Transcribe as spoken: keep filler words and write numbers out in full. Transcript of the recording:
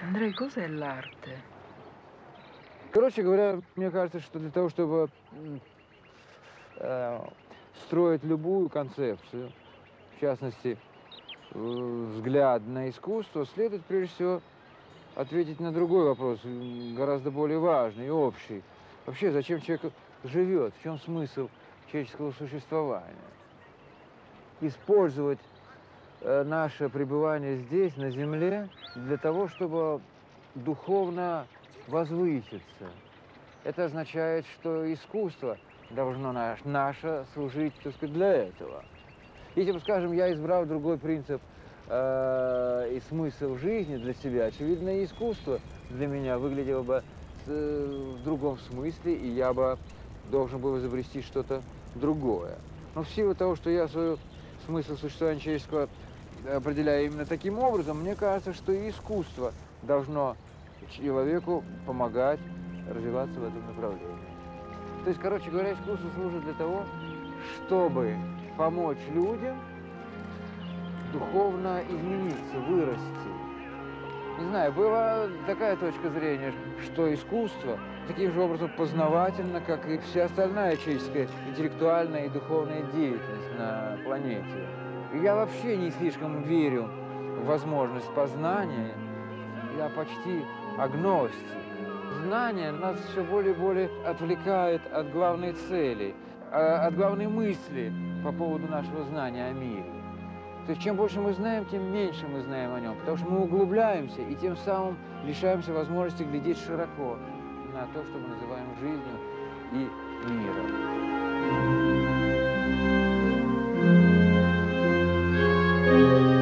Andrei, cos'è l'arte? Короче говоря, мне кажется, что для того, чтобы м, э, строить любую концепцию, в частности, э, взгляд на искусство, следует прежде всего ответить на другой вопрос, м, гораздо более важный и общий. Вообще, зачем человек живет? В чем смысл человеческого существования? Использовать э, наше пребывание здесь, на Земле, для того, чтобы духовно возвыситься. Это означает, что искусство должно наш, наше служить, так сказать, для этого. Если бы, скажем, я избрал другой принцип э, и смысл жизни для себя, очевидно, и искусство для меня выглядело бы э, в другом смысле, и я бы должен был изобрести что-то другое. Но в силу того, что я свой смысл существования человеческого определяю именно таким образом, мне кажется, что и искусство должно человеку помогать развиваться в этом направлении. То есть, короче говоря, искусство служит для того, чтобы помочь людям духовно измениться, вырасти. Не знаю, была такая точка зрения, что искусство таким же образом познавательно, как и вся остальная человеческая интеллектуальная и духовная деятельность на планете. И я вообще не слишком верю в возможность познания, я почти агностик. Знание нас все более и более отвлекает от главной цели, от главной мысли по поводу нашего знания о мире. То есть чем больше мы знаем, тем меньше мы знаем о нем, потому что мы углубляемся и тем самым лишаемся возможности глядеть широко на то, что мы называем жизнью и миром.